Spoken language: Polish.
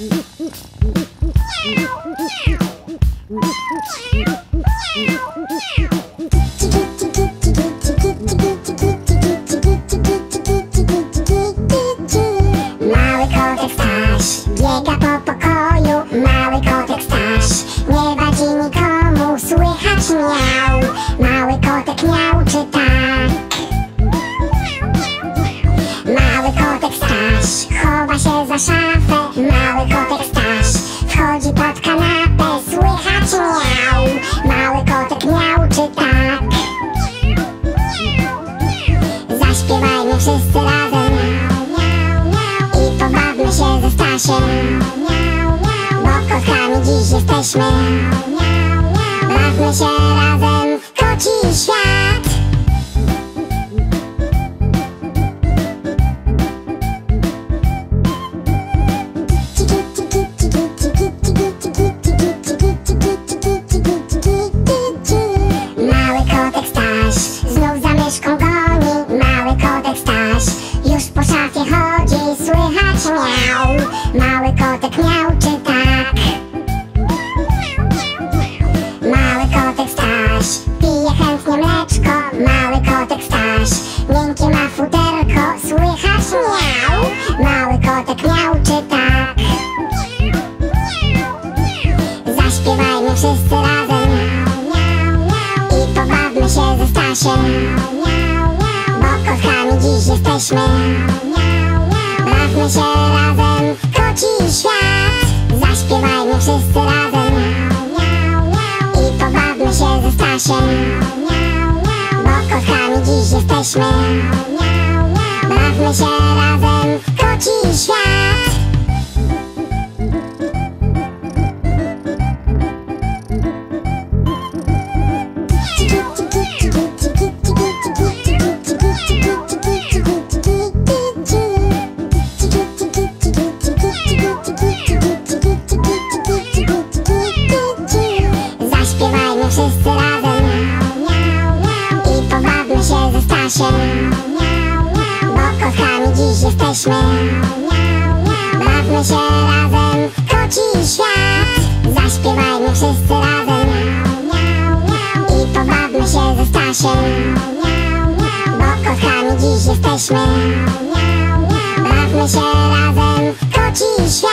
Mały kotek Staś biega po pokoju. Mały kotek Staś nie wadzi nikomu. Słychać miał. Mały kotek miauczy tak. Mały kotek Staś chowa się za szafę. Mały kotek Staś wchodzi pod kanapę. Słychać miał. Mały kotek miauczy tak. Zaśpiewajmy wszyscy razem i pobawmy się ze Stasiem, bo kotkami dziś jesteśmy. Bawmy się razem w koci świat. Mały kotek Staś znów za myszką goni. Mały kotek Staś już po szafie chodzi. Słychać miał. Mały kotek miauczy tak. Mały kotek Staś pije chętnie mleczko. Mały kotek Staś miękkie ma futerko. Słychać miał. Mały kotek miauczy tak. Zaśpiewajmy wszyscy razem i pobawmy się ze Stasiem, bo kotkami dziś jesteśmy. Bawmy się razem w koci świat. Zaśpiewajmy wszyscy razem i pobawmy się ze Stasiem, bo kotkami dziś jesteśmy. Bawmy się razem w koci świat. Zaśpiewajmy wszyscy razem i pobawmy się ze Stasiem, bo kotkami dziś jesteśmy. Bawmy się razem w koci świat. Zaśpiewajmy wszyscy razem i pobawmy się ze Stasiem, bo kotkami dziś jesteśmy. Bawmy się razem w koci świat.